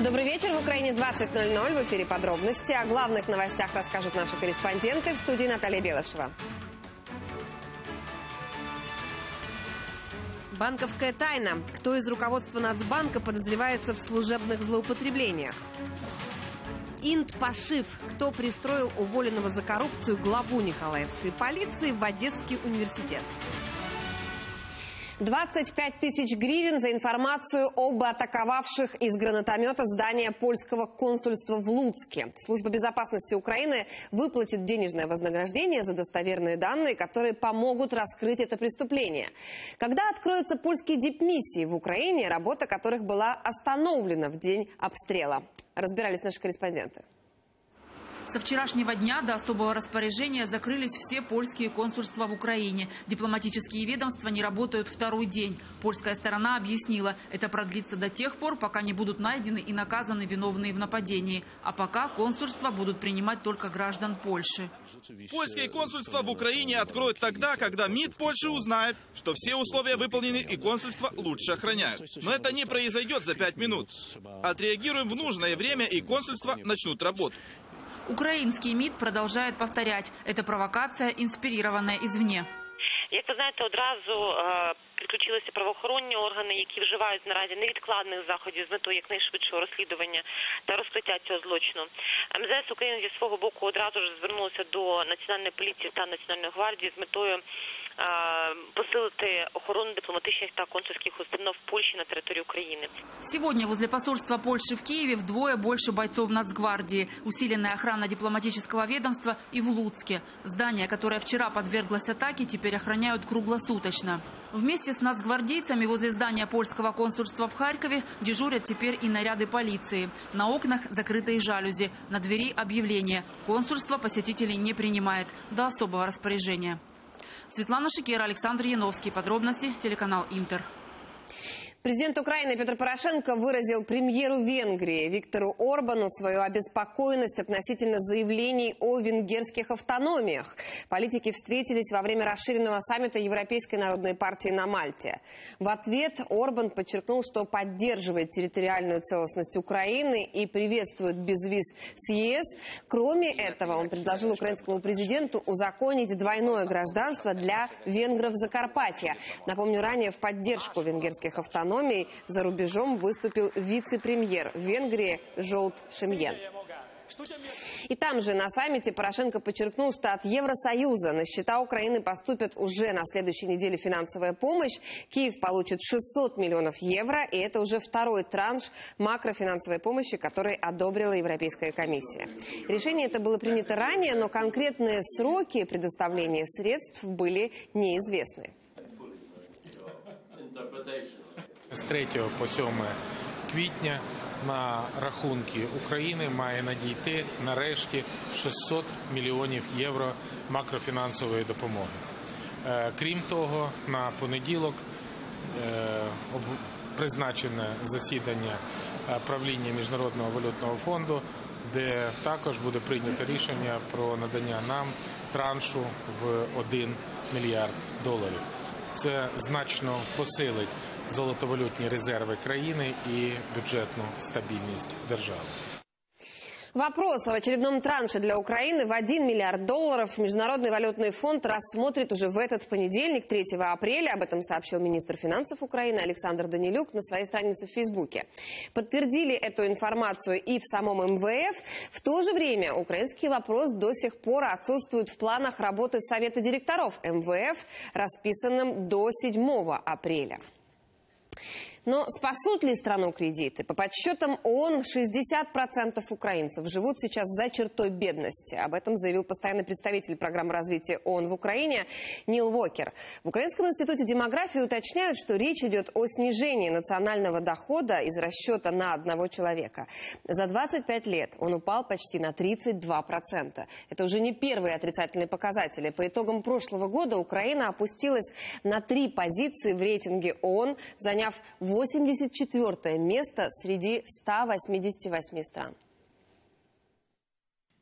Добрый вечер. В Украине 20:00. В эфире подробности. О главных новостях расскажут наши корреспонденты. В студии Наталья Белышева. Банковская тайна. Кто из руководства Нацбанка подозревается в служебных злоупотреблениях? Инд-Пашив. Кто пристроил уволенного за коррупцию главу Николаевской полиции в Одесский университет? 25 тысяч гривен за информацию об атаковавших из гранатомета здание польского консульства в Луцке. Служба безопасности Украины выплатит денежное вознаграждение за достоверные данные, которые помогут раскрыть это преступление. Когда откроются польские дипмиссии в Украине, работа которых была остановлена в день обстрела? Разбирались наши корреспонденты. Со вчерашнего дня до особого распоряжения закрылись все польские консульства в Украине. Дипломатические ведомства не работают второй день. Польская сторона объяснила, это продлится до тех пор, пока не будут найдены и наказаны виновные в нападении. А пока консульства будут принимать только граждан Польши. Польские консульства в Украине откроют тогда, когда МИД Польши узнает, что все условия выполнены и консульства лучше охраняют. Но это не произойдет за 5 минут. Отреагируем в нужное время, и консульства начнут работу. Украинский МИД продолжает повторять, это провокация, інспірованная извне. Як ви знаєте, одразу підключилися правоохоронні органи, які вживають наразі невідкладних заходів з метою якнайшвидшого розслідування та розкриття цього злочину. МЗС України зі свого боку одразу ж звернулося до Національної поліції та Національної гвардії з метою посилити охорону дипломатичних та консульских установ Польши на территории Украины. Сегодня возле посольства Польши в Киеве вдвое больше бойцов Нацгвардии, усиленная охрана дипломатического ведомства и в Луцке. Здание, которое вчера подверглось атаке, теперь охраняют круглосуточно. Вместе с нацгвардейцами возле здания польского консульства в Харькове дежурят теперь и наряды полиции. На окнах закрытые жалюзи, на двери объявление. Консульство посетителей не принимает до особого распоряжения. Светлана Шикера, Александр Яновский. Подробности, телеканал Интер. Президент Украины Петр Порошенко выразил премьеру Венгрии Виктору Орбану свою обеспокоенность относительно заявлений о венгерских автономиях. Политики встретились во время расширенного саммита Европейской народной партии на Мальте. В ответ Орбан подчеркнул, что поддерживает территориальную целостность Украины и приветствует безвиз с ЕС. Кроме этого, он предложил украинскому президенту узаконить двойное гражданство для венгров Закарпатья. Напомню, ранее в поддержку венгерских автономий за рубежом выступил вице-премьер Венгрии Жолт Шемьен. И там же на саммите Порошенко подчеркнул, что от Евросоюза на счета Украины поступит уже на следующей неделе финансовая помощь. Киев получит 600 миллионов евро, и это уже второй транш макрофинансовой помощи, который одобрила Европейская комиссия. Решение это было принято ранее, но конкретные сроки предоставления средств были неизвестны. З 3 по 7 квітня на рахунки України має надійти нарешті 600 мільйонів євро макрофінансової допомоги. Крім того, на понеділок призначене засідання правління Міжнародного валютного фонду, де також буде прийнято рішення про надання нам траншу в 1 мільярд доларів. Це значно посилить золотовалютні резервы країни и бюджетную стабильность державы. Вопрос о очередном транше для Украины в 1 миллиард долларов Международный валютный фонд рассмотрит уже в этот понедельник, 3 апреля. Об этом сообщил министр финансов Украины Александр Данилюк на своей странице в Фейсбуке. Подтвердили эту информацию и в самом МВФ. В то же время украинский вопрос до сих пор отсутствует в планах работы Совета директоров МВФ, расписанным до 7 апреля. Но спасут ли страну кредиты? По подсчетам ООН, 60% украинцев живут сейчас за чертой бедности. Об этом заявил постоянный представитель программы развития ООН в Украине Нил Уокер. В Украинском институте демографии уточняют, что речь идет о снижении национального дохода из расчета на одного человека. За 25 лет он упал почти на 32%. Это уже не первые отрицательные показатели. По итогам прошлого года Украина опустилась на 3 позиции в рейтинге ООН, заняв 84 место среди 188 стран.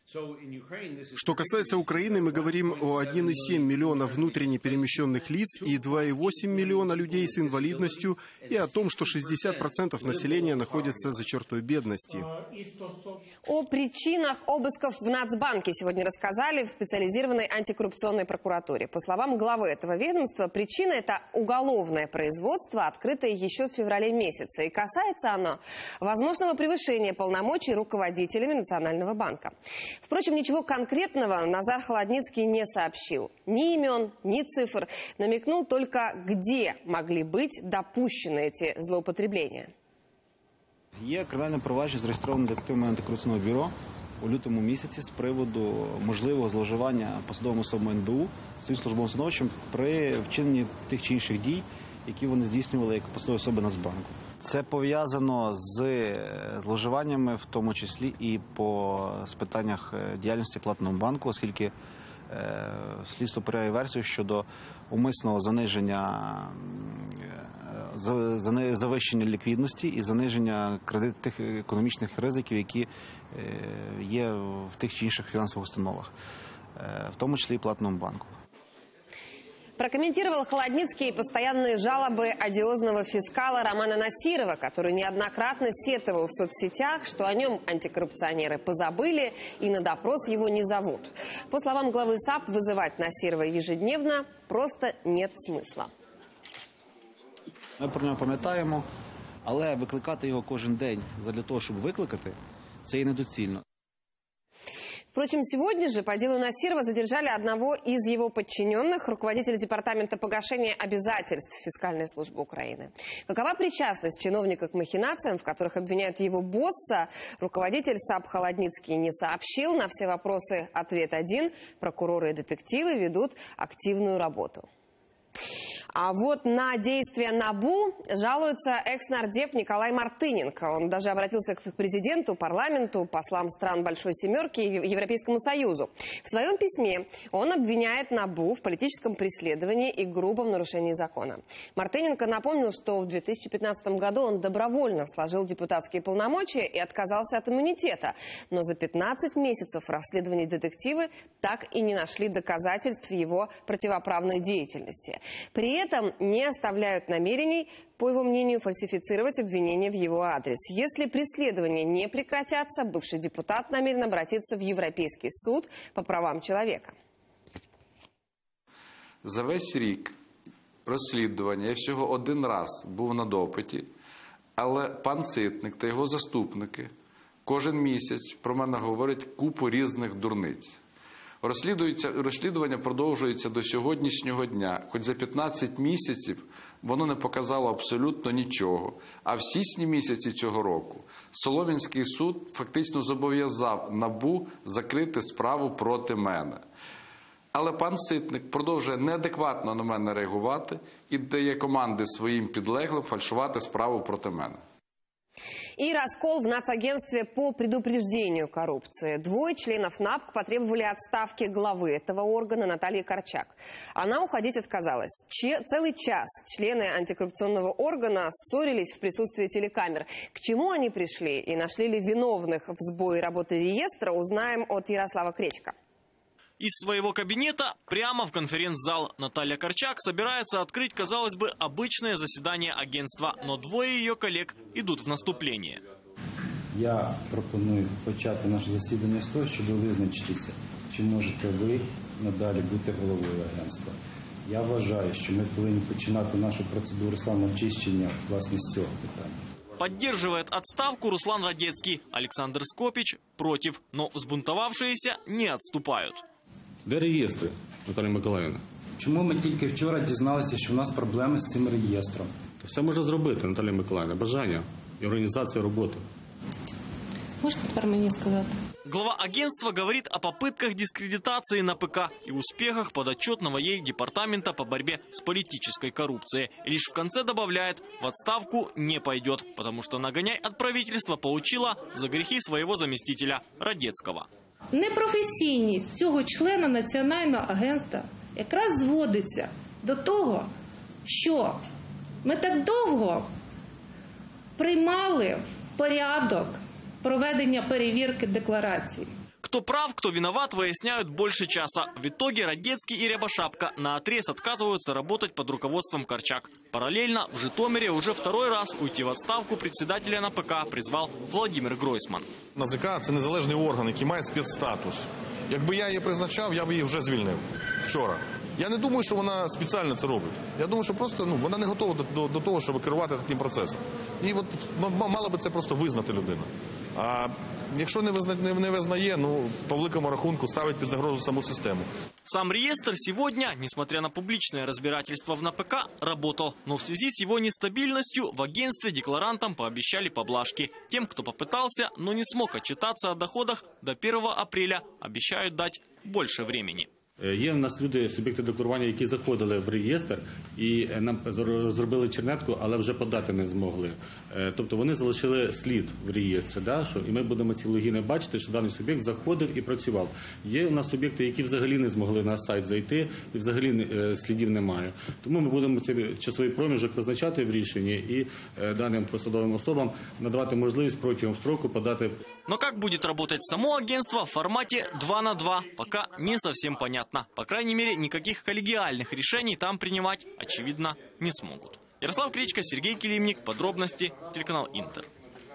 Что касается Украины, мы говорим о 1,7 миллиона внутренне перемещенных лиц и 2,8 миллиона людей с инвалидностью, и о том, что 60% населения находится за чертой бедности. О причинах обысков в Нацбанке сегодня рассказали в специализированной антикоррупционной прокуратуре. По словам главы этого ведомства, причина – это уголовное производство, открытое еще в феврале месяце. И касается оно возможного превышения полномочий руководителями Национального банка. Впрочем, ничего конкретного Назар Холодницкий не сообщил. Ни имен, ни цифр. Намекнул только, где могли быть допущены эти злоупотребления. Є кримінальне провадження зареєстроване детективами антикорупційного бюро у лютому місяці з приводу можливого зловживання посадовими особами НБУ своїм службовим становищем при вчиненні тих чи інших дій, які вони здійснювали як посадові особи Нацбанку. Це пов'язано з зловживаннями, в тому числі і по питаннях діяльності платного банку, оскільки слідство перевіряє версію щодо умисного заниження завищення ліквідності і заниження тих економічних ризиків, які є в тих чи інших фінансових установах, в тому числі і платному банку. Прокомментировал Холодницкий постоянные жалобы одиозного фискала Романа Насирова, который неоднократно сетовал в соцсетях, что о нем антикоррупционеры позабыли и на допрос его не зовут. По словам главы САП, вызывать Насирова ежедневно просто нет смысла. Ми про нього пам'ятаємо, але викликати його кожен день для того, щоб викликати, це і недоцільно. Впрочем, сегодня же по делу Насирова задержали одного из его подчиненных, руководителя департамента погашения обязательств Фискальной службы Украины. Какова причастность чиновника к махинациям, в которых обвиняют его босса, руководитель САП Холодницкий не сообщил. На все вопросы ответ один. Прокуроры и детективы ведут активную работу. А вот на действия НАБУ жалуется экс-нардеп Николай Мартыненко. Он даже обратился к президенту, парламенту, послам стран Большой Семерки и Европейскому Союзу. В своем письме он обвиняет НАБУ в политическом преследовании и грубом нарушении закона. Мартыненко напомнил, что в 2015 году он добровольно сложил депутатские полномочия и отказался от иммунитета. Но за 15 месяцев расследований детективы так и не нашли доказательств его противоправной деятельности. При этом не оставляют намерений, по его мнению, фальсифицировать обвинения в его адрес. Если преследования не прекратятся, бывший депутат намерен обратиться в Европейский суд по правам человека. За весь рік розслідування я всього один раз був на допиті, але пан Ситник та його заступники кожен місяць про мене говорять купу різних дурниць. Розслідування продовжується до сьогоднішнього дня, хоч за 15 місяців воно не показало абсолютно нічого. А в січні місяці цього року Солом'янський суд фактично зобов'язав НАБУ закрити справу проти мене. Але пан Ситник продовжує неадекватно на мене реагувати і дає команди своїм підлеглим фальшувати справу проти мене. И раскол в Нацагентстве по предупреждению коррупции. Двое членов НАПК потребовали отставки главы этого органа Натальи Корчак. Она уходить отказалась. Целый час члены антикоррупционного органа ссорились в присутствии телекамер. К чему они пришли и нашли ли виновных в сбое работы реестра, узнаем от Ярослава Кречка. Из своего кабинета прямо в конференц-зал Наталья Корчак собирается открыть, казалось бы, обычное заседание агентства, но двое ее коллег идут в наступление. Я пропоную почати наше засідання з того, щоб ви визначитися, чи можете ви надалі бути головою агентства. Я вважаю, що ми повинні починати нашу процедуру самоочищення власне з цього питання. Поддерживает отставку Руслан Радецкий. Александр Скопич против, но взбунтовавшиеся не отступают. Де реєстри, Наталія Миколаївна? Чому ми тільки вчора дізналися, що в нас проблеми з цим реєстром? Все можна зробити, Наталія Миколаївна, бажання і організація роботи. Можете тепер мені сказати? Глава агентства говорит о попытках дискредитации НАПК и успехах подотчетного ей департамента по борьбе с политической коррупцией. Лишь в конце добавляет, в отставку не пойдет, потому что нагоняй от правительства получила за грехи своего заместителя Радецкого. Непрофесійність цього члена Національного агентства якраз зводиться до того, що ми так довго приймали порядок проведення перевірки декларацій. Кто прав, кто виноват, выясняют больше часа. В итоге Радецкий и Рябошапка наотрез отказываются работать под руководством Корчак. Параллельно в Житомире уже второй раз уйти в отставку председателя НАПК призвал Владимир Гройсман. НАЗК – це незалежний орган, який має спецстатус. Якби я її призначав, я б її вже звільнив вчора. Я не думаю, що вона спеціально це робить. Я думаю, що просто вона не готова до того, щоб керувати таким процесом. І от мала би це просто визнати людина. А якщо не визнає, по великому рахунку ставить під загрозу саму систему. Сам реестр сегодня, несмотря на публичное разбирательство в НАПК, работал. Но в связи с его нестабильностью в агентстве декларантам пообещали поблажки. Тем, кто попытался, но не смог отчитаться о доходах, до 1 апреля обещают дать больше времени. Є в нас люди, суб'єкти декларування, які заходили в реєстр і нам зробили чернетку, але вже подати не змогли. Тобто вони залишили слід в реєстрі, і ми будемо ці логіни бачити, що даний суб'єкт заходив і працював. Є у нас суб'єкти, які взагалі не змогли на сайт зайти і взагалі слідів немає. Тому ми будемо цей часовий проміжок визначати в рішенні і даним посадовим особам надавати можливість протягом строку подати. Но как будет работать само агентство в формате 2 на 2, пока не совсем понятно. По крайней мере, никаких коллегиальных решений там принимать, очевидно, не смогут. Ярослав Кричко, Сергей Килимник. Подробности. Телеканал Интер.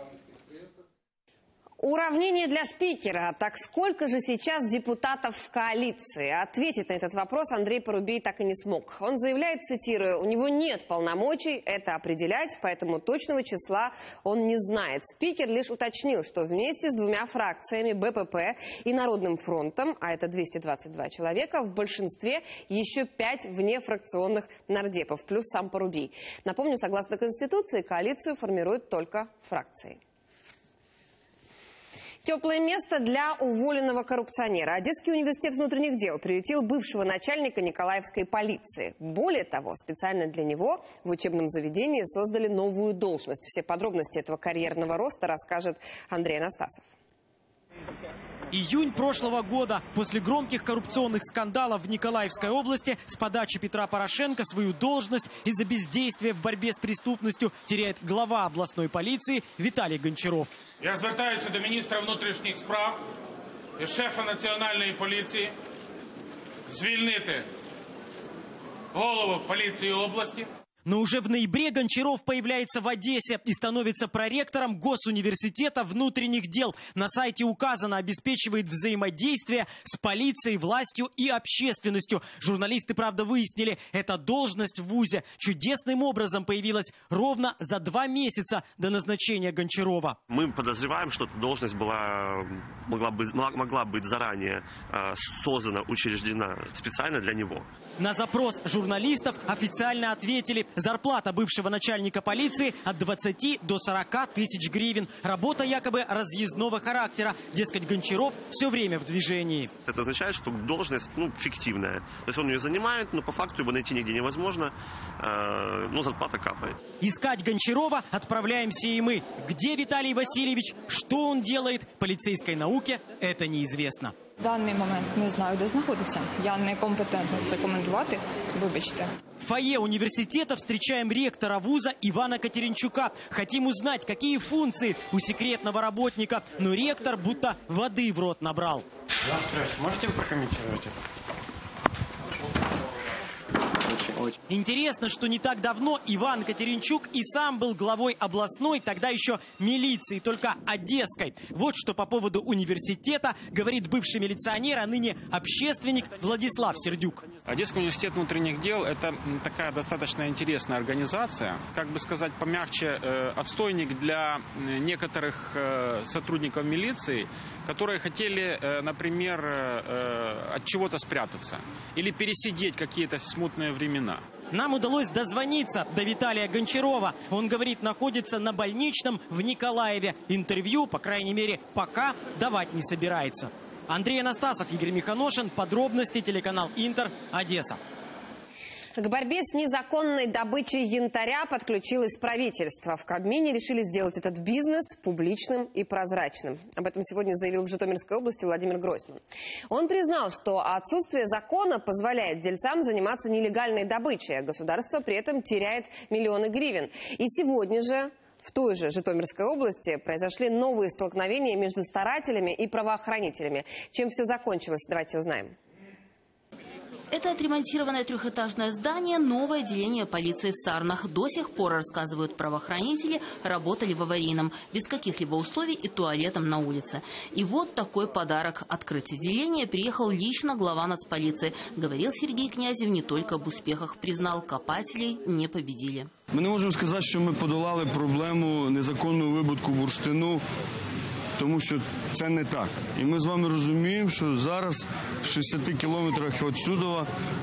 Уравнение для спикера. Так сколько же сейчас депутатов в коалиции? Ответить на этот вопрос Андрей Порубей так и не смог. Он заявляет, цитирую, у него нет полномочий это определять, поэтому точного числа он не знает. Спикер лишь уточнил, что вместе с 2 фракциями БПП и Народным фронтом, а это 222 человека, в большинстве еще 5 внефракционных нардепов, плюс сам Порубей. Напомню, согласно Конституции, коалицию формируют только фракции. Теплое место для уволенного коррупционера. Одесский университет внутренних дел приютил бывшего начальника Николаевской полиции. Более того, специально для него в учебном заведении создали новую должность. Все подробности этого карьерного роста расскажет Андрей Анастасов. Июнь прошлого года. После громких коррупционных скандалов в Николаевской области с подачи Петра Порошенко свою должность из-за бездействия в борьбе с преступностью теряет глава областной полиции Виталий Гончаров. Я звертаюся до міністра внутрішніх справ і шефа національної поліції звільнити голову поліції області. Но уже в ноябре Гончаров появляется в Одессе и становится проректором Госуниверситета внутренних дел. На сайте указано, обеспечивает взаимодействие с полицией, властью и общественностью. Журналисты, правда, выяснили, эта должность в вузе чудесным образом появилась ровно за 2 месяца до назначения Гончарова. Мы подозреваем, что эта должность могла быть заранее создана, учреждена специально для него. На запрос журналистов официально ответили. Зарплата бывшего начальника полиции от 20 до 40 тысяч гривен. Работа якобы разъездного характера. Дескать, Гончаров все время в движении. Это означает, что должность фиктивная. То есть он ее занимает, но по факту его найти нигде невозможно. Но зарплата капает. Искать Гончарова отправляемся и мы. Где Виталий Васильевич, что он делает, полицейской науке это неизвестно. В даний момент не знаю, де знаходиться. Я не компетентна це коментувати. Вибачте. В фойе университета встречаем ректора вуза Ивана Катеринчука. Хотим узнать, какие функции у секретного работника. Но ректор будто воды в рот набрал. Иван Петрович, можете прокомментировать это? Интересно, что не так давно Иван Катеринчук и сам был главой областной, тогда еще милиции, только одесской. Вот что по поводу университета говорит бывший милиционер, а ныне общественник Владислав Сердюк. Одесский университет внутренних дел – это такая достаточно интересная организация, как бы сказать помягче, отстойник для некоторых сотрудников милиции, которые хотели, например, от чего-то спрятаться или пересидеть какие-то смутные времена. Нам удалось дозвониться до Виталия Гончарова. Он говорит, находится на больничном в Николаеве. Интервью, по крайней мере, пока давать не собирается. Андрей Анастасов, Игорь Миханошин. Подробности, телеканал Интер, Одесса. К борьбе с незаконной добычей янтаря подключилось правительство. В Кабмине решили сделать этот бизнес публичным и прозрачным. Об этом сегодня заявил в Житомирской области Владимир Гройсман. Он признал, что отсутствие закона позволяет дельцам заниматься нелегальной добычей, а государство при этом теряет миллионы гривен. И сегодня же в В той же Житомирской области произошли новые столкновения между старателями и правоохранителями. Чем все закончилось, давайте узнаем. Это отремонтированное трехэтажное здание, новое отделение полиции в Сарнах. До сих пор, рассказывают правоохранители, работали в аварийном, без каких-либо условий и туалетом на улице. И вот такой подарок. Открыть отделение приехал лично глава нацполиции. Говорил Сергей Князев не только об успехах, признал, копателей не победили. Ми не можемо сказати, що ми подолали проблему незаконного видобутку бурштину, тому що це не так. І ми з вами розуміємо, що зараз в 60 кілометрах від Судова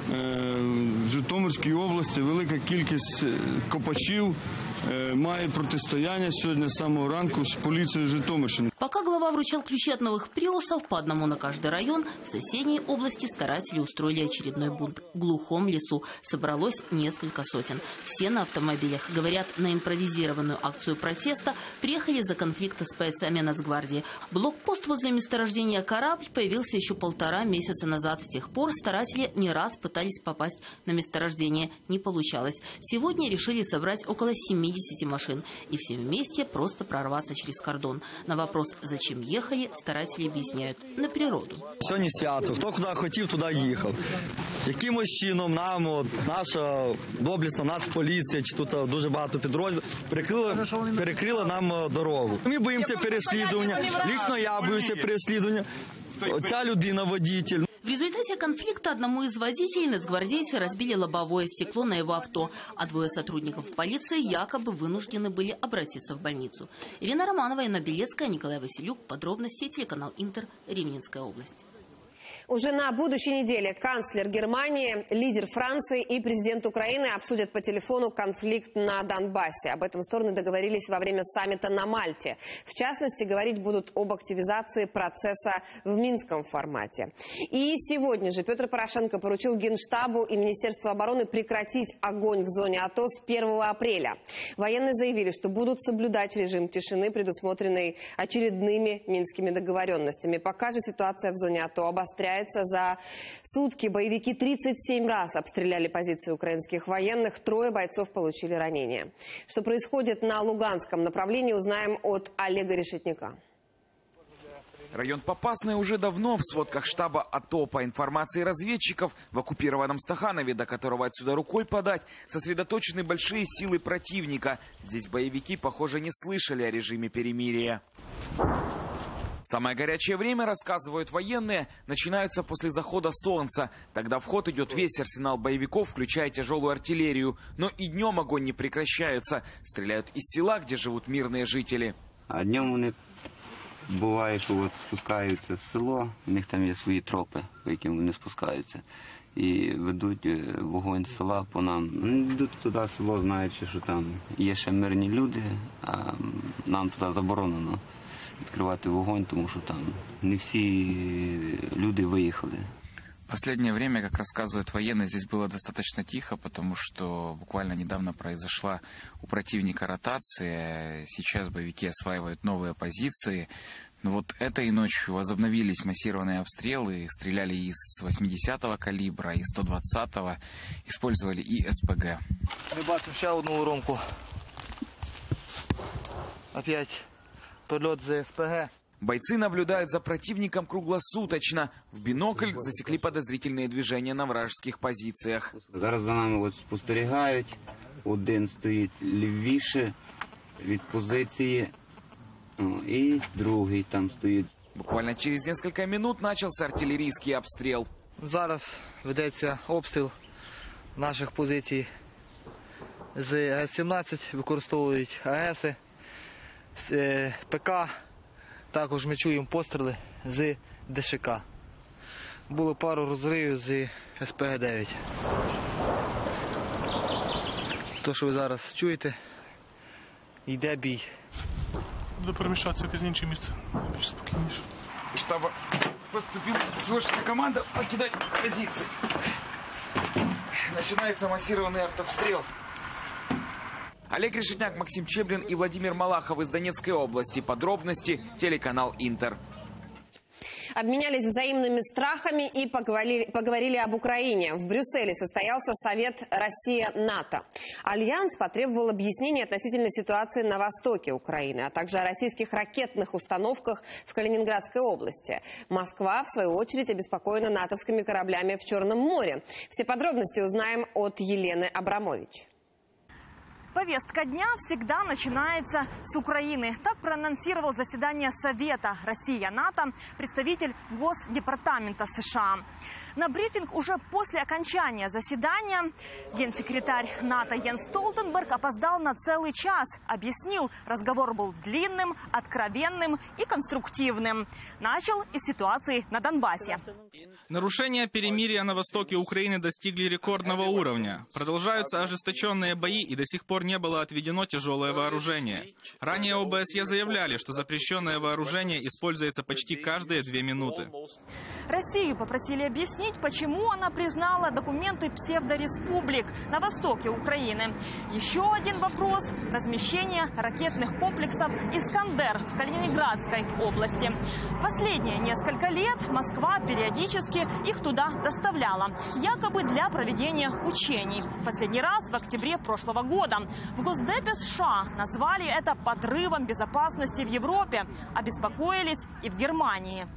в Житомирській області велика кількість копачів має протистояние сегодня с самого ранку с полицией Житомирщины. Пока глава вручал ключи от новых приусов, по одному на каждый район, в соседней области старатели устроили очередной бунт. В глухом лесу собралось несколько сотен. Все на автомобилях. Говорят, на импровизированную акцию протеста приехали за конфликта с бойцами Нацгвардии. Блокпост возле месторождения «Корабль» появился еще 1,5 месяца назад. С тех пор старатели не раз пытались попасть на месторождение. Не получалось. Сегодня решили собрать около 70 машин и все вместе просто прорваться через кордон. На вопрос, зачем ехали, старатели объясняют – на природу. Сьогодні свято. Хто куди хотів, туди їхав. Якимось чином нам, наша доблісна нацполіція, чи тут дуже багато підрозділів, перекрили нам дорогу. Ми боїмося переслідування. Лично я боюся переслідування. Оця людина, водитель. В результате конфликта одному из водителей нацгвардейцы разбили лобовое стекло на его авто, а 2 сотрудников полиции якобы вынуждены были обратиться в больницу. Ирина Романова, Инна Белецкая, Николай Василюк. Подробности, телеканал Интер, Ривненская область. Уже на будущей неделе канцлер Германии, лидер Франции и президент Украины обсудят по телефону конфликт на Донбассе. Об этом стороны договорились во время саммита на Мальте. В частности, говорить будут об активизации процесса в минском формате. И сегодня же Петр Порошенко поручил Генштабу и Министерству обороны прекратить огонь в зоне АТО с 1 апреля. Военные заявили, что будут соблюдать режим тишины, предусмотренный очередными минскими договоренностями. Пока же ситуация в зоне АТО обостряется. За сутки боевики 37 раз обстреляли позиции украинских военных. 3 бойцов получили ранения. Что происходит на Луганском направлении, узнаем от Олега Решетняка. Район Попасный уже давно в сводках штаба АТО. По информации разведчиков, в оккупированном Стаханове, до которого отсюда рукой подать, сосредоточены большие силы противника. Здесь боевики, похоже, не слышали о режиме перемирия. Самое горячее время, рассказывают военные, начинается после захода солнца. Тогда в ход идет весь арсенал боевиков, включая тяжелую артиллерию. Но и днем огонь не прекращается. Стреляют из села, где живут мирные жители. А днем вони буває, що от спускаються в село, у них там є свої тропи, по яким вони спускаються. І ведуть вогонь з села по нам. Йдуть туди село, знаючи, що там є ще мирні люди, а нам туди заборонено открывать огонь, потому что там не все люди выехали. В последнее время, как рассказывают военные, здесь было достаточно тихо, потому что буквально недавно произошла у противника ротация. Сейчас боевики осваивают новые позиции. Но вот этой ночью возобновились массированные обстрелы. Стреляли из 80-го калибра, из 120-го. Использовали и СПГ. Мы бачим еще одну уронку. Опять полет за СПГ. Бойцы наблюдают за противником круглосуточно. В бинокль засекли подозрительные движения на вражеских позициях. Зараз за нами спостерігають. Один стоїть лівіше від позиції, і другий там стоїть. Буквально через несколько минут начался артиллерийский обстрел. Зараз ведеться обстріл наших позицій з АЕС-17, використовують АЕСи, з ПК. Також ми чуємо постріли з ДШК. Було пару розривів з СПГ-9. То, що ви зараз чуєте, йде бій. Буду переміщатися в якесь інше місце, більш спокійніше. Из штаба поступила срочная команда покидать позиции. Начинается массированный артобстрел. Олег Решетняк, Максим Чеблин и Владимир Малахов из Донецкой области. Подробности телеканал Интер. Обменялись взаимными страхами и поговорили об Украине. В Брюсселе состоялся Совет Россия-НАТО. Альянс потребовал объяснений относительно ситуации на востоке Украины, а также о российских ракетных установках в Калининградской области. Москва, в свою очередь, обеспокоена натовскими кораблями в Черном море. Все подробности узнаем от Елены Абрамович. Повестка дня всегда начинается с Украины. Так проанонсировал заседание Совета Россия-НАТО представитель Госдепартамента США. На брифинг уже после окончания заседания генсекретарь НАТО Йенс Столтенберг опоздал на целый час. Объяснил, разговор был длинным, откровенным и конструктивным. Начал из ситуации на Донбассе. Нарушения перемирия на востоке Украины достигли рекордного уровня. Продолжаются ожесточенные бои, и до сих пор не было отведено тяжелое вооружение. Ранее ОБСЕ заявляли, что запрещенное вооружение используется почти каждые 2 минуты. Россию попросили объяснить, почему она признала документы псевдореспублик на востоке Украины. Еще один вопрос – размещение ракетных комплексов «Искандер» в Калининградской области. Последние несколько лет Москва периодически их туда доставляла, якобы для проведения учений. Последний раз в октябре прошлого года. В Госдепе США назвали это подрывом безопасности в Европе, обеспокоились и в Германии.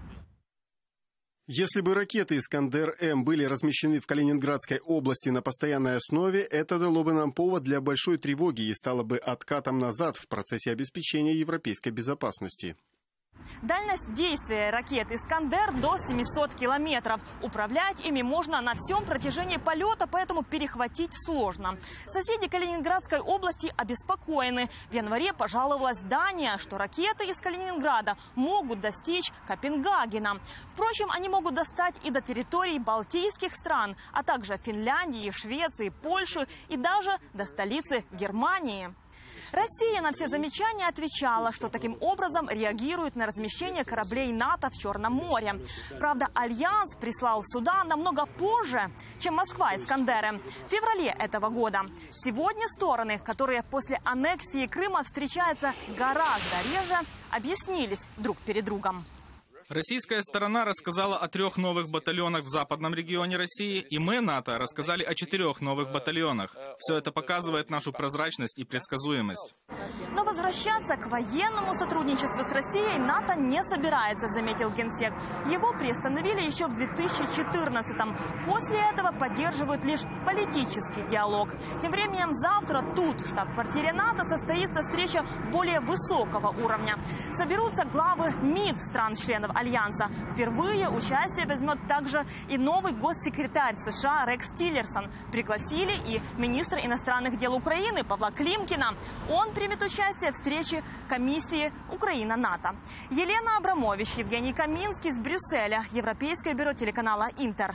Если бы ракеты «Искандер-М» были размещены в Калининградской области на постоянной основе, это дало бы нам повод для большой тревоги и стало бы откатом назад в процессе обеспечения европейской безопасности. Дальность действия ракет «Искандер» до 700 километров. Управлять ими можно на всем протяжении полета, поэтому перехватить сложно. Соседи Калининградской области обеспокоены. В январе пожаловалась Дания, что ракеты из Калининграда могут достичь Копенгагена. Впрочем, они могут достать и до территорий балтийских стран, а также Финляндии, Швеции, Польши и даже до столицы Германии. Россия на все замечания отвечала, что таким образом реагирует на размещение кораблей НАТО в Черном море. Правда, Альянс прислал суда намного позже, чем Москва «Искандеры», в феврале этого года. Сегодня стороны, которые после аннексии Крыма встречаются гораздо реже, объяснились друг перед другом. Российская сторона рассказала о 3 новых батальонах в западном регионе России, и мы, НАТО, рассказали о 4 новых батальонах. Все это показывает нашу прозрачность и предсказуемость. Но возвращаться к военному сотрудничеству с Россией НАТО не собирается, заметил Генсек. Его приостановили еще в 2014-м. После этого поддерживают лишь политический диалог. Тем временем завтра тут, в штаб-квартире НАТО, состоится встреча более высокого уровня. Соберутся главы МИД стран-членов Альянса. Впервые участие возьмет также и новый госсекретарь США Рекс Тиллерсон. Пригласили и министра иностранных дел Украины Павла Климкина. Он примет участие в встрече комиссии Украина-НАТО. Елена Абрамович, Евгений Каминский из Брюсселя. Европейское бюро телеканала «Интер».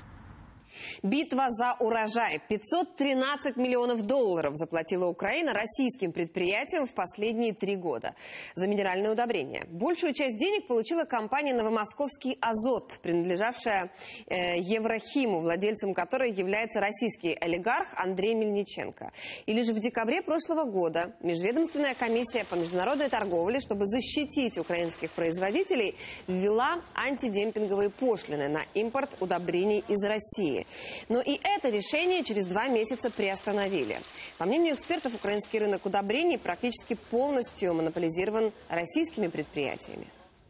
Битва за урожай. 513 миллионов долларов заплатила Украина российским предприятиям в последние 3 года за минеральные удобрения. Большую часть денег получила компания «Новомосковский Азот», принадлежавшая Еврохиму, владельцем которой является российский олигарх Андрей Мельниченко. И лишь в декабре прошлого года Межведомственная комиссия по международной торговле, чтобы защитить украинских производителей, ввела антидемпинговые пошлины на импорт удобрений из России. Но и это решение через 2 месяца приостановили. По мнению экспертов, украинский рынок удобрений практически полностью монополизирован российскими предприятиями.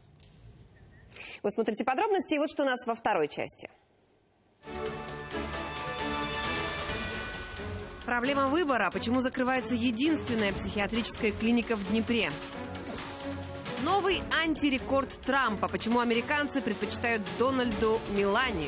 Вы смотрите подробности, и вот что у нас во второй части. Проблема выбора. Почему закрывается единственная психиатрическая клиника в Днепре? Новый антирекорд Трампа. Почему американцы предпочитают Дональду Меланию?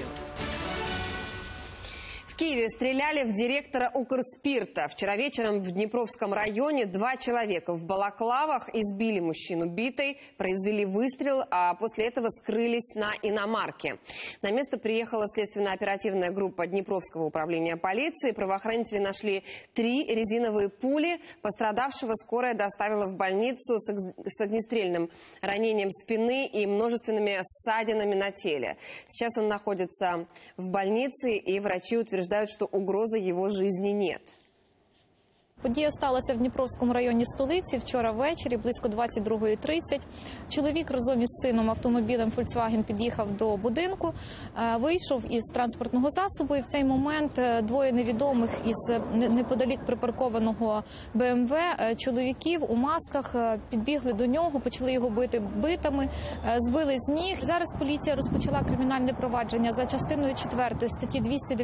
В Киеве стреляли в директора Укрспирта. Вчера вечером в Днепровском районе 2 человека в балаклавах избили мужчину битой, произвели выстрел, а после этого скрылись на иномарке. На место приехала следственно-оперативная группа Днепровского управления полиции. Правоохранители нашли 3 резиновые пули. Пострадавшего скорая доставила в больницу с огнестрельным ранением спины и множественными ссадинами на теле. Сейчас он находится в больнице, и врачи утверждают, что угрозы его жизни нет. Подія сталася в Дніпровському районі столиці вчора ввечері, близько 22:30. Чоловік разом із сином автомобілем Volkswagen під'їхав до будинку, вийшов із транспортного засобу, і в цей момент двоє невідомих із неподалік припаркованого БМВ чоловіків у масках підбігли до нього, почали його бити битами, збили з ніг. Зараз поліція розпочала кримінальне провадження за частиною 4 статті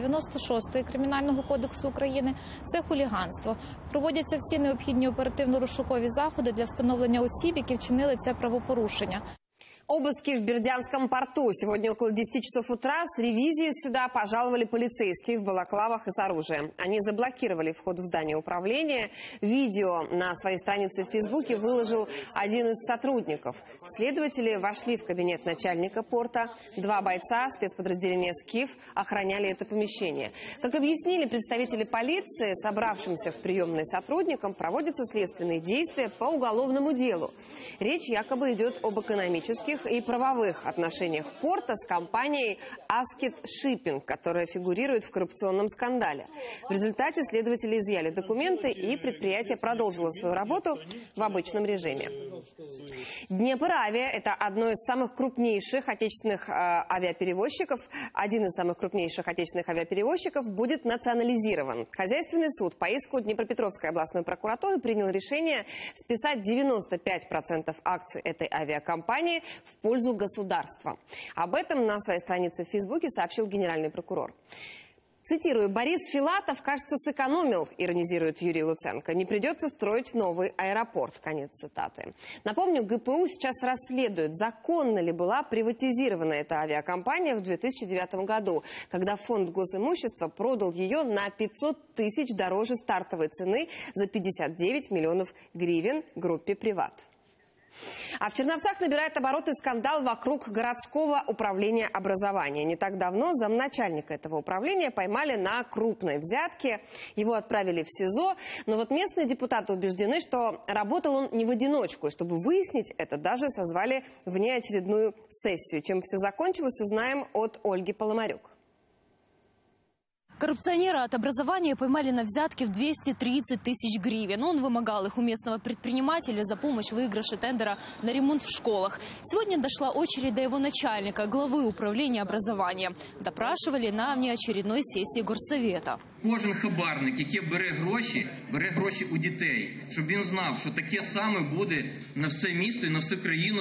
296 Кримінального кодексу України. Це хуліганство. Проводяться всі необхідні оперативно-розшукові заходи для встановлення осіб, які вчинили це правопорушення. Обыски в Бердянском порту. Сегодня около 10 часов утра с ревизией сюда пожаловали полицейские в балаклавах и с оружием. Они заблокировали вход в здание управления. Видео на своей странице в Фейсбуке выложил один из сотрудников. Следователи вошли в кабинет начальника порта. 2 бойца спецподразделения «Скиф» охраняли это помещение. Как объяснили представители полиции, собравшимся в приемной сотрудникам проводятся следственные действия по уголовному делу. Речь якобы идет об экономических и правовых отношениях порта с компанией Askit Shipping, которая фигурирует в коррупционном скандале. В результате следователи изъяли документы, и предприятие продолжило свою работу в обычном режиме. Днепр-Авиа – это одно из самых крупнейших отечественных авиаперевозчиков. Один из самых крупнейших отечественных авиаперевозчиков будет национализирован. Хозяйственный суд по иску Днепропетровской областной прокуратуры принял решение списать 95% акций этой авиакомпании в пользу государства. Об этом на своей странице в Фейсбуке сообщил генеральный прокурор. Цитирую: «Борис Филатов, кажется, сэкономил», иронизирует Юрий Луценко. «Не придется строить новый аэропорт». Конец цитаты. Напомню, ГПУ сейчас расследует, законно ли была приватизирована эта авиакомпания в 2009 году, когда фонд госимущества продал ее на 500 тысяч дороже стартовой цены за 59 миллионов гривен группе «Приват». А в Черновцах набирает обороты скандал вокруг городского управления образования. Не так давно замначальника этого управления поймали на крупной взятке. Его отправили в СИЗО. Но вот местные депутаты убеждены, что работал он не в одиночку. И чтобы выяснить это, даже созвали внеочередную сессию. Чем все закончилось, узнаем от Ольги Поломарюк. Коррупционера от образования поймали на взятке в 230 тысяч гривен. Он вымогал их у местного предпринимателя за помощь в выигрыше тендера на ремонт в школах. Сегодня дошла очередь до его начальника, главы управления образования. Допрашивали на внеочередной сессии горсовета. Кожен хабарник, який бере гроші у дітей, щоб він знав, що таке саме буде на все місто і на всю країну,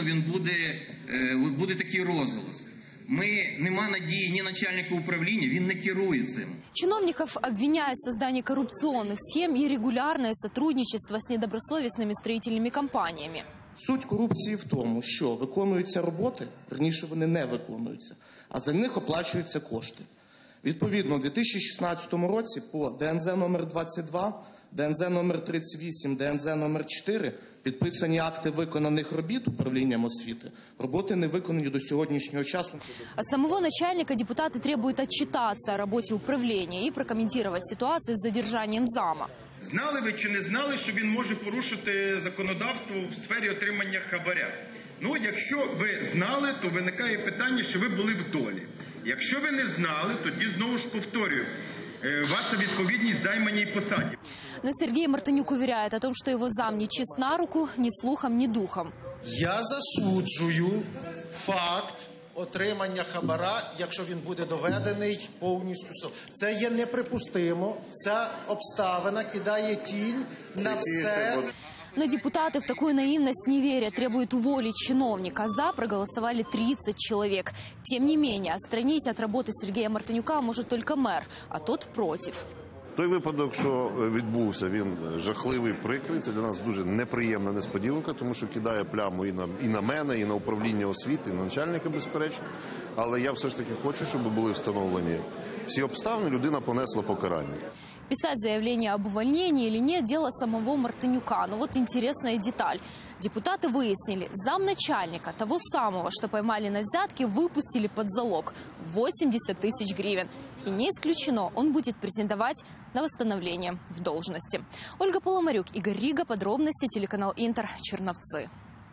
буде такий розголос. Нема надії ні начальника управління, він не керує цим. Чиновников обвиняют в создании коррупционных схем и регулярное сотрудничество с недобросовестными строительными компаниями. Суть корупції в тому, що виконуються роботи, верніше вони не виконуються, а за них оплачуються кошти. Відповідно, у 2016 році по ДНЗ номер 22, ДНЗ номер 38, ДНЗ номер 4 підписані акти виконаних робіт управлінням освіти. Роботи не виконані до сьогоднішнього часу. От самого начальника депутаты требуют отчитаться о работе управления и прокомментировать ситуацию с задержанием зама. Знали ви чи не знали, що він може порушити законодавство в сфері отримання хабаря? Ну, якщо ви знали, то виникає питання, що ви були в долі. Якщо ви не знали, тоді знову ж повторюю, ваша відповідність займаній посаді. Но Сергей Мартынюк уверяет о том, что его зам не чист на руку ни слухом, ни духом. Я засуджую факт отримання хабара, якщо він буде доведений повністю. Це є неприпустимо. Ця обставина кидає тінь на все. Но депутаты в такую наивность не верят, требуют уволить чиновника. За проголосовали 30 человек. Тем не менее, отстранить от работы Сергея Мартынюка может только мэр, а тот против. Той випадок, що відбувся, він жахливий, прикрий. Це для нас дуже неприємна несподіванка, тому що кидає пляму і на мене, і на управління освіти, і на начальника, безперечно. Але я все ж таки хочу, щоб були встановлені всі обставини, людина понесла покарання. Писать заявление об увольнении или нет – дело самого Мартынюка. Но вот интересная деталь. Депутаты выяснили, замначальника, того самого, что поймали на взятке, выпустили под залог – 80 тысяч гривен. И не исключено, он будет претендовать на восстановление в должности. Ольга Поломарюк, Игорь Рига. Подробности, телеканал Интер, Черновцы.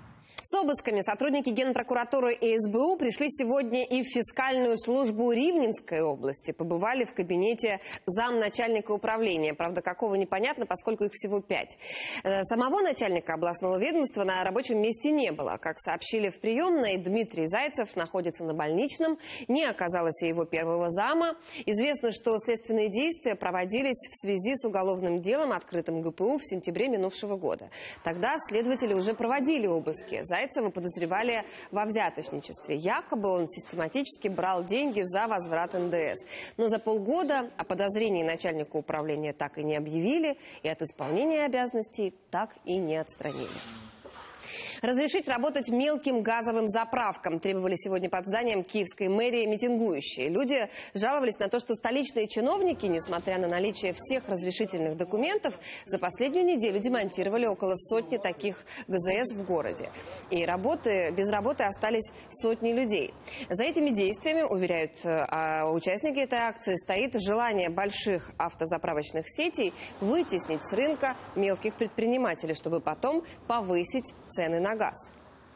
С обысками сотрудники Генпрокуратуры и СБУ пришли сегодня и в фискальную службу Ривненской области. Побывали в кабинете замначальника управления. Правда, какого непонятно, поскольку их всего 5. Самого начальника областного ведомства на рабочем месте не было. Как сообщили в приемной, Дмитрий Зайцев находится на больничном. Не оказалось и его первого зама. Известно, что следственные действия проводились в связи с уголовным делом, открытым ГПУ в сентябре минувшего года. Тогда следователи уже проводили обыски. Зайцева подозревали во взяточничестве. Якобы он систематически брал деньги за возврат НДС. Но за полгода о подозрении начальника управления так и не объявили, и от исполнения обязанностей так и не отстранили. Разрешить работать мелким газовым заправкам требовали сегодня под зданием Киевской мэрии митингующие. Люди жаловались на то, что столичные чиновники, несмотря на наличие всех разрешительных документов, за последнюю неделю демонтировали около сотни таких ГЗС в городе. И без работы остались сотни людей. За этими действиями, уверяют участники этой акции, стоит желание больших автозаправочных сетей вытеснить с рынка мелких предпринимателей, чтобы потом повысить цены на газ.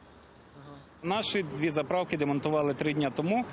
Наші 2 заправки демонтували 3 дні тому.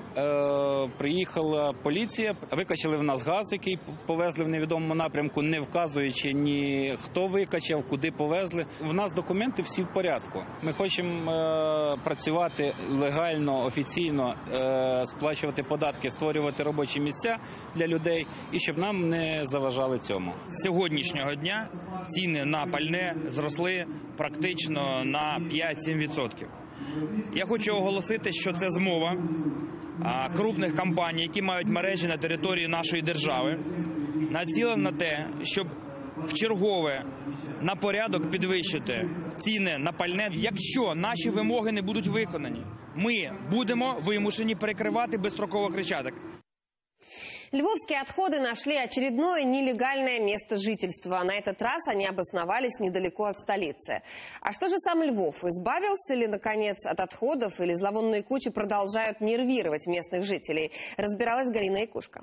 Приїхала поліція, викачали в нас газ, який повезли в невідомому напрямку, не вказуючи ні хто викачав, куди повезли. В нас документи всі в порядку. Ми хочемо працювати легально, офіційно, сплачувати податки, створювати робочі місця для людей і щоб нам не заважали цьому. З сьогоднішнього дня ціни на пальне зросли практично на 5-7%. Я хочу оголосити, що це змова крупних компаній, які мають мережі на території нашої держави, націлена на те, щоб вчергове на порядок підвищити ціни на пальне. Якщо наші вимоги не будуть виконані, ми будемо вимушені перекривати безстроково Хрещатик. Львовские отходы нашли очередное нелегальное место жительства. На этот раз они обосновались недалеко от столицы. А что же сам Львов? Избавился ли, наконец, от отходов или зловонные кучи продолжают нервировать местных жителей? Разбиралась Галина Якушка.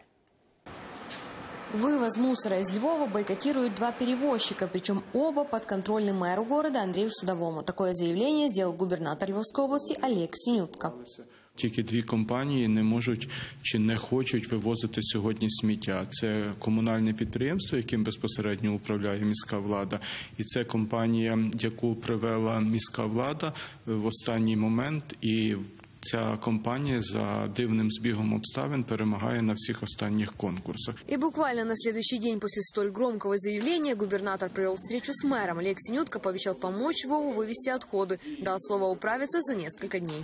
Вывоз мусора из Львова бойкотируют 2 перевозчика, причем оба подконтрольны мэру города Андрею Судовому. Такое заявление сделал губернатор Львовской области Олег Синютка. Тільки 2 компанії не можуть чи не хочуть вивозити сьогодні сміття. Це комунальне підприємство, яким безпосередньо управляє міська влада, і це компанія, яку привела міська влада в останній момент, і ця компания за дивным сбегом обставин перемагає на всех останніх конкурсах. И буквально на следующий день после столь громкого заявления губернатор провел встречу с мэром. Олег Синютка пообещал помочь Львову вывести отходы. Дал слово управиться за несколько дней.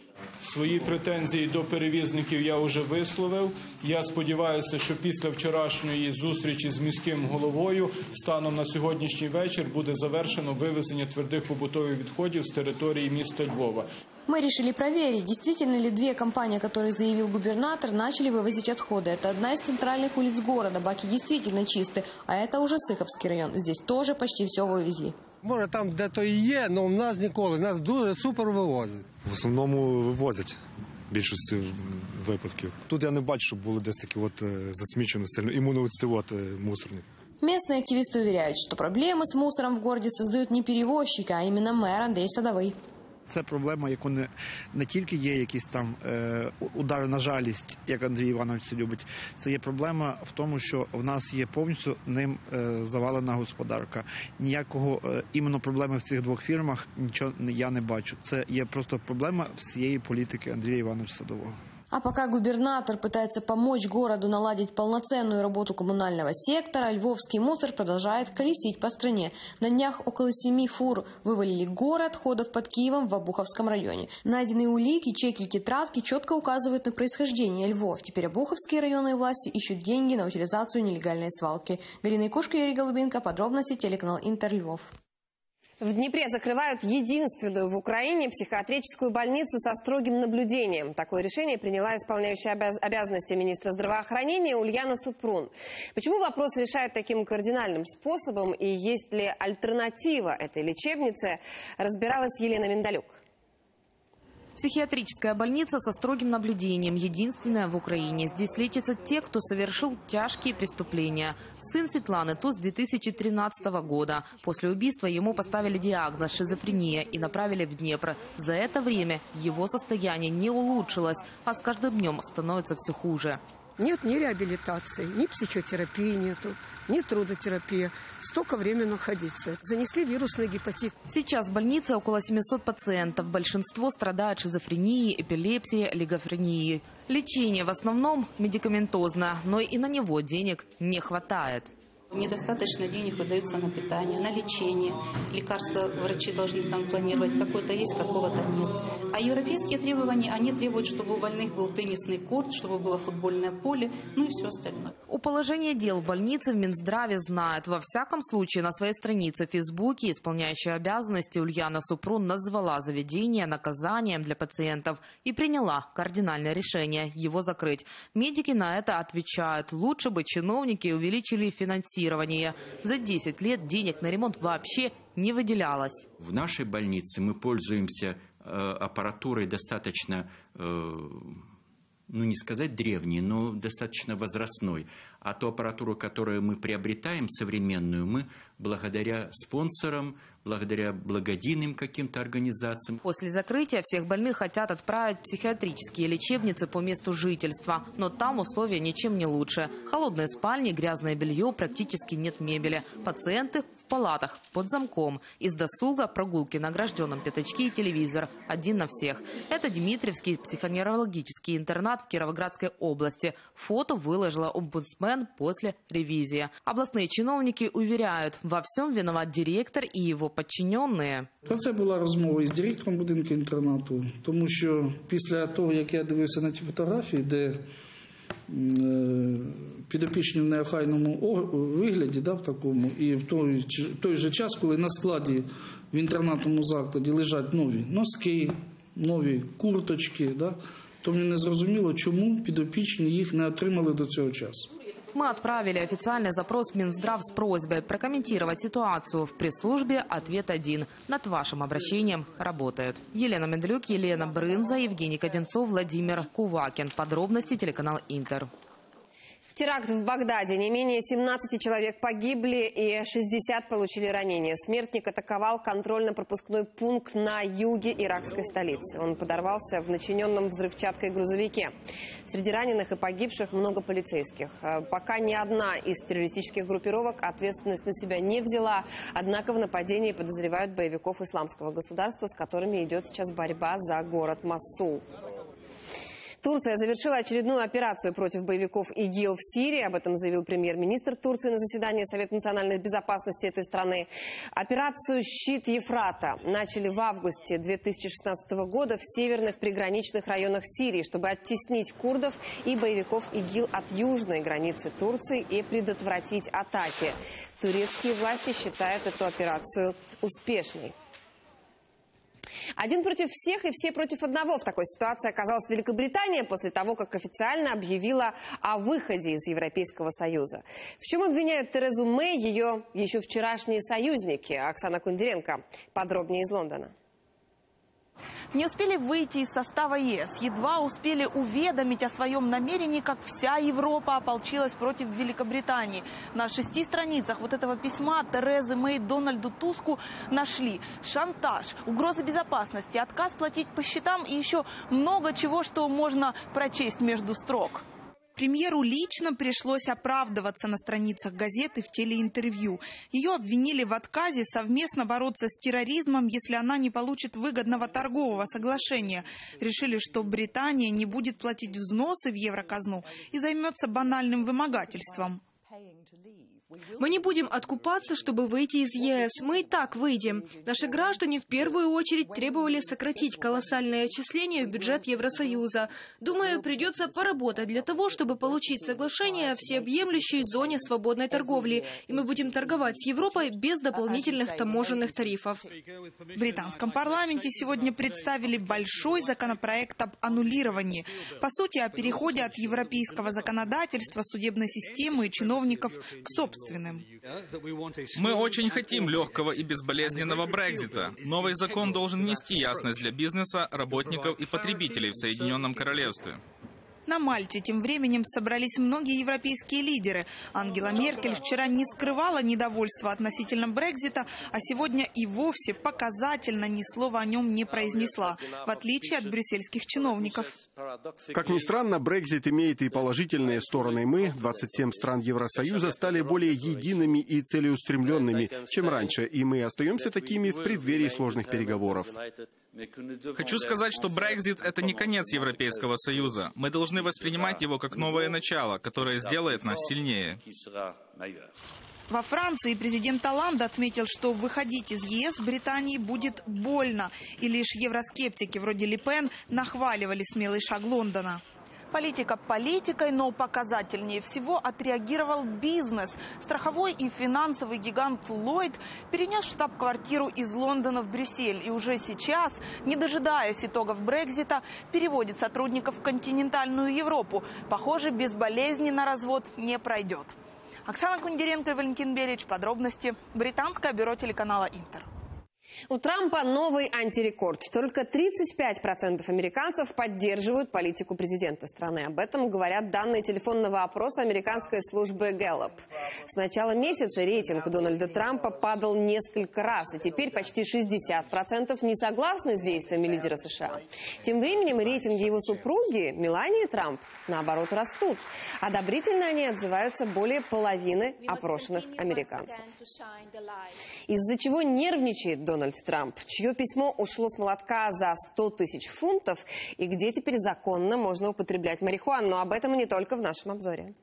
Свої претензії до перевізників я вже висловив. Я сподіваюся, що після вчорашньої зустрічі з міським головою станом на сьогоднішній вечір буде завершено вивезення твердих побутових відходів з території міста Львова. Мы решили проверить, действительно ли 2 компании, о которых заявил губернатор, начали вывозить отходы. Это одна из центральных улиц города. Баки действительно чисты, а это уже Сиховский район. Здесь тоже почти все вывезли. Може там де-то і є, але в нас ніколи. Нас дуже супер вивозять. В основному вивозять більшості випадків. Тут я не бачу, щоб були десь такі засмічені сильно іменно ці мусорні. Местные активисты уверяют, что проблемы с мусором в городе создают не перевозчики, а именно мэр Андрей Садовий. Це проблема, яку не тільки є якісь там удари на жалість, як Андрій Іванович це любить. Це є проблема в тому, що в нас є повністю ним завалена господарка. Ніякого іменно проблеми в цих 2 фірмах нічого я не бачу. Це є просто проблема всієї політики Андрія Івановича Садового. А пока губернатор пытается помочь городу наладить полноценную работу коммунального сектора, львовский мусор продолжает колесить по стране. На днях около 7 фур вывалили горы отходов под Киевом в Обуховском районе. Найденные улики, чеки и тетрадки четко указывают на происхождение Львов. Теперь обуховские районные власти ищут деньги на утилизацию нелегальной свалки. Галина Якушка, Юрий Голубенко. Подробности телеканал Интер Львов. В Днепре закрывают единственную в Украине психиатрическую больницу со строгим наблюдением. Такое решение приняла исполняющая обязанности министра здравоохранения Ульяна Супрун. Почему вопрос решают таким кардинальным способом и есть ли альтернатива этой лечебнице, разбиралась Елена Миндалюк. Психиатрическая больница со строгим наблюдением. Единственная в Украине. Здесь лечатся те, кто совершил тяжкие преступления. Сын Светланы тут с 2013 года. После убийства ему поставили диагноз шизофрения и направили в Днепр. За это время его состояние не улучшилось, а с каждым днем становится все хуже. Нет ни реабилитации, ни психотерапии нету, ни трудотерапии. Столько времени находиться. Занесли вирусный гепатит. Сейчас в больнице около 700 пациентов. Большинство страдают шизофренией, эпилепсией, олигофренией. Лечение в основном медикаментозное, но и на него денег не хватает. Недостаточно денег выдаются на питание, на лечение. Лекарства врачи должны там планировать. Какое-то есть, какого-то нет. А европейские требования, они требуют, чтобы у больных был теннисный корт, чтобы было футбольное поле, ну и все остальное. О положении дел в больнице в Минздраве знают. Во всяком случае, на своей странице в Фейсбуке исполняющая обязанности Ульяна Супрун назвала заведение наказанием для пациентов и приняла кардинальное решение его закрыть. Медики на это отвечают. Лучше бы чиновники увеличили финансирование. За 10 лет денег на ремонт вообще не выделялось. В нашей больнице мы пользуемся аппаратурой достаточно, не сказать древней, но достаточно возрастной. А ту аппаратуру, которую мы приобретаем, современную, мы благодаря спонсорам, благодаря благодійным каким-то организациям. После закрытия всех больных хотят отправить в психиатрические лечебницы по месту жительства. Но там условия ничем не лучше. Холодные спальни, грязное белье, практически нет мебели. Пациенты в палатах под замком. Из досуга прогулки на огражденном пятачке и телевизор. Один на всех. Это Дмитриевский психоневрологический интернат в Кировоградской области. Фото выложила омбудсмен после ревизии. Областные чиновники уверяют, во всем виноват директор и его подчиненные. Про це була розмова із директором будинку інтернату, тому що після того, як я дивився на ті фотографії, де підопічні в неохайному вигляді, в такому, і в той же час, коли на складі в інтернатному закладі лежать нові носки, нові курточки, то мені не зрозуміло, чому підопічні їх не отримали до цього часу. Мы отправили официальный запрос в Минздрав с просьбой прокомментировать ситуацию. В пресс-службе ответ один. Над вашим обращением работают. Елена Менделюк, Елена Брынза, Евгений Кодинцов, Владимир Кувакин. Подробности телеканал Интер. Теракт в Багдаде. Не менее 17 человек погибли и 60 получили ранения. Смертник атаковал контрольно-пропускной пункт на юге иракской столицы. Он подорвался в начиненном взрывчаткой грузовике. Среди раненых и погибших много полицейских. Пока ни одна из террористических группировок ответственность на себя не взяла. Однако в нападении подозревают боевиков исламского государства, с которыми идет сейчас борьба за город Моссул. Турция завершила очередную операцию против боевиков ИГИЛ в Сирии. Об этом заявил премьер-министр Турции на заседании Совета национальной безопасности этой страны. Операцию «Щит Ефрата» начали в августе 2016 года в северных приграничных районах Сирии, чтобы оттеснить курдов и боевиков ИГИЛ от южной границы Турции и предотвратить атаки. Турецкие власти считают эту операцию успешной. Один против всех и все против одного. В такой ситуации оказалась Великобритания после того, как официально объявила о выходе из Европейского Союза. В чем обвиняют Терезу Мэй ее еще вчерашние союзники? Оксана Кундеренко. Подробнее из Лондона. Не успели выйти из состава ЕС, едва успели уведомить о своем намерении, как вся Европа ополчилась против Великобритании. На 6 страницах вот этого письма Терезы Мэй Дональду Туску нашли шантаж, угрозы безопасности, отказ платить по счетам и еще много чего, что можно прочесть между строк. Премьеру лично пришлось оправдываться на страницах газеты в телеинтервью. Ее обвинили в отказе совместно бороться с терроризмом, если она не получит выгодного торгового соглашения. Решили, что Британия не будет платить взносы в евроказну и займется банальным вымогательством. Мы не будем откупаться, чтобы выйти из ЕС. Мы и так выйдем. Наши граждане в первую очередь требовали сократить колоссальные отчисления в бюджет Евросоюза. Думаю, придется поработать для того, чтобы получить соглашение о всеобъемлющей зоне свободной торговли. И мы будем торговать с Европой без дополнительных таможенных тарифов. В британском парламенте сегодня представили большой законопроект об аннулировании. По сути, о переходе от европейского законодательства, судебной системы и чиновной чиновников к собственным. Мы очень хотим легкого и безболезненного Брексита. Новый закон должен нести ясность для бизнеса, работников и потребителей в Соединенном Королевстве. На Мальте тем временем собрались многие европейские лидеры. Ангела Меркель вчера не скрывала недовольства относительно Брексита, а сегодня и вовсе показательно ни слова о нем не произнесла, в отличие от брюссельских чиновников. Как ни странно, Брексит имеет и положительные стороны. Мы, 27 стран Евросоюза, стали более едиными и целеустремленными, чем раньше, и мы остаемся такими в преддверии сложных переговоров. Хочу сказать, что Брексит – это не конец Европейского Союза. Мы должны воспринимать его как новое начало, которое сделает нас сильнее. Во Франции президент Олланд отметил, что выходить из ЕС Британии будет больно. И лишь евроскептики вроде Ле Пен нахваливали смелый шаг Лондона. Политика политикой, но показательнее всего отреагировал бизнес. Страховой и финансовый гигант Lloyd перенес штаб-квартиру из Лондона в Брюссель. И уже сейчас, не дожидаясь итогов Брексита, переводит сотрудников в континентальную Европу. Похоже, безболезненно развод не пройдет. Оксана Кундеренко и Валентин Белич. Подробности. Британское бюро телеканала «Интер». У Трампа новый антирекорд. Только 35% американцев поддерживают политику президента страны. Об этом говорят данные телефонного опроса американской службы Gallup. С начала месяца рейтинг Дональда Трампа падал несколько раз. И теперь почти 60% не согласны с действиями лидера США. Тем временем рейтинги его супруги Мелании Трамп, наоборот, растут. Одобрительно они отзываются более половины опрошенных американцев. Из-за чего нервничает Дональд Трамп, чье письмо ушло с молотка за 100 тысяч фунтов и где теперь законно можно употреблять марихуану. Но об этом и не только в нашем обзоре.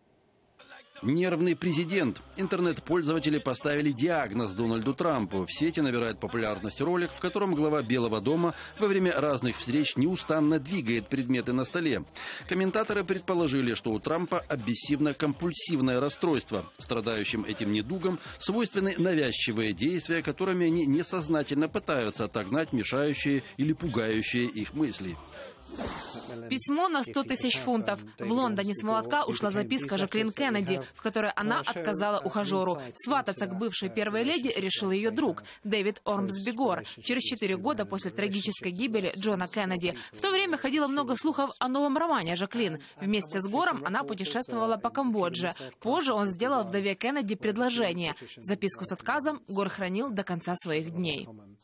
Нервный президент. Интернет-пользователи поставили диагноз Дональду Трампу. В сети набирает популярность ролик, в котором глава Белого дома во время разных встреч неустанно двигает предметы на столе. Комментаторы предположили, что у Трампа обессивно-компульсивное расстройство. Страдающим этим недугом свойственны навязчивые действия, которыми они несознательно пытаются отогнать мешающие или пугающие их мысли. Письмо на 100 тысяч фунтов. В Лондоне с молотка ушла записка Жаклин Кеннеди, в которой она отказала ухажеру. Свататься к бывшей первой леди решил ее друг Дэвид Ормсби Гор через 4 года после трагической гибели Джона Кеннеди. В то время ходило много слухов о новом романе Жаклин. Вместе с Гором она путешествовала по Камбодже. Позже он сделал вдове Кеннеди предложение. Записку с отказом Гор хранил до конца своих дней.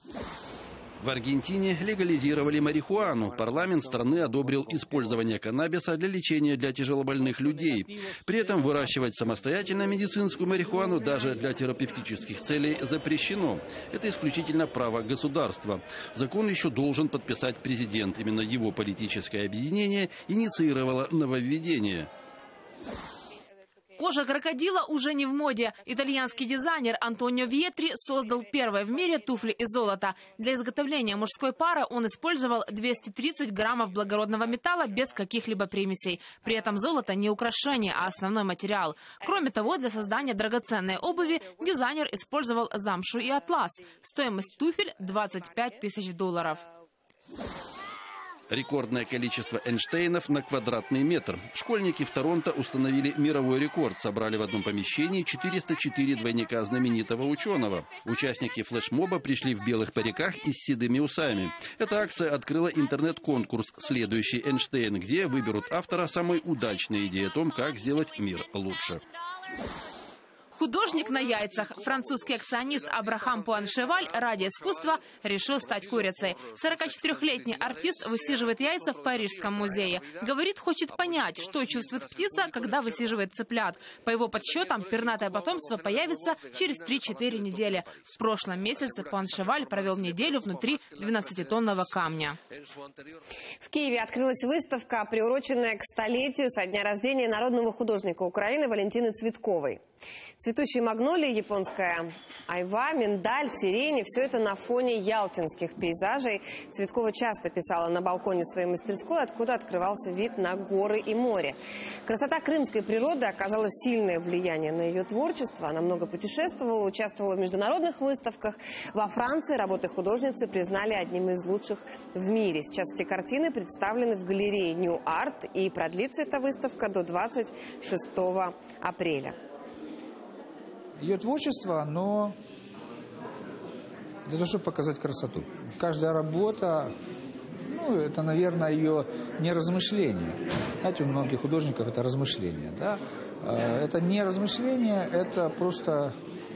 В Аргентине легализировали марихуану. Парламент страны одобрил использование каннабиса для лечения для тяжелобольных людей. При этом выращивать самостоятельно медицинскую марихуану даже для терапевтических целей запрещено. Это исключительно право государства. Закон еще должен подписать президент. Именно его политическое объединение инициировало нововведение. Кожа крокодила уже не в моде. Итальянский дизайнер Антонио Вьетри создал первые в мире туфли из золота. Для изготовления мужской пары он использовал 230 граммов благородного металла без каких-либо примесей. При этом золото не украшение, а основной материал. Кроме того, для создания драгоценной обуви дизайнер использовал замшу и атлас. Стоимость туфель $25 тысяч. Рекордное количество Эйнштейнов на квадратный метр. Школьники в Торонто установили мировой рекорд. Собрали в одном помещении 404 двойника знаменитого ученого. Участники флешмоба пришли в белых париках и с седыми усами. Эта акция открыла интернет-конкурс «Следующий Эйнштейн», где выберут автора самой удачной идеи о том, как сделать мир лучше. Художник на яйцах. Французский акционист Абрахам Пуаншеваль ради искусства решил стать курицей. 44-летний артист высиживает яйца в Парижском музее. Говорит, хочет понять, что чувствует птица, когда высиживает цыплят. По его подсчетам, пернатое потомство появится через 3-4 недели. В прошлом месяце Пуаншеваль провел неделю внутри 12-тонного камня. В Киеве открылась выставка, приуроченная к столетию со дня рождения народного художника Украины Валентины Цветковой. Цветущие магнолии, японская айва, миндаль, сирень – все это на фоне ялтинских пейзажей. Цветкова часто писала на балконе своей мастерской, откуда открывался вид на горы и море. Красота крымской природы оказала сильное влияние на ее творчество. Она много путешествовала, участвовала в международных выставках. Во Франции работы художницы признали одним из лучших в мире. Сейчас эти картины представлены в галерее New Art, и продлится эта выставка до 26 апреля. Ее творчество, оно для того, чтобы показать красоту. Каждая работа, ну, это, наверное, ее не размышление. Знаете, у многих художников это размышление, да? Это не размышление, это просто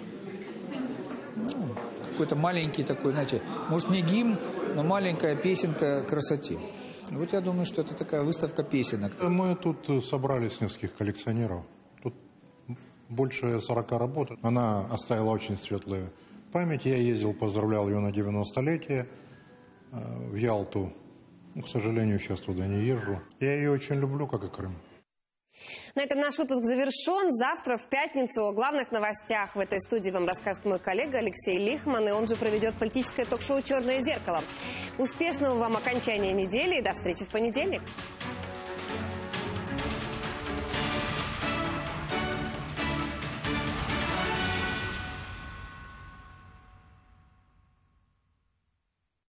какой-то маленький такой, знаете, может, не гимн, но маленькая песенка красоте. Вот я думаю, что это такая выставка песенок. Мы тут собрались нескольких коллекционеров. Тут больше 40 работ. Она оставила очень светлую память. Я ездил, поздравлял ее на 90-летие в Ялту. К сожалению, сейчас туда не езжу. Я ее очень люблю, как и Крым. На этом наш выпуск завершен. Завтра, в пятницу, о главных новостях в этой студии вам расскажет мой коллега Алексей Лихман, и он же проведет политическое ток-шоу «Черное зеркало». Успешного вам окончания недели и до встречи в понедельник.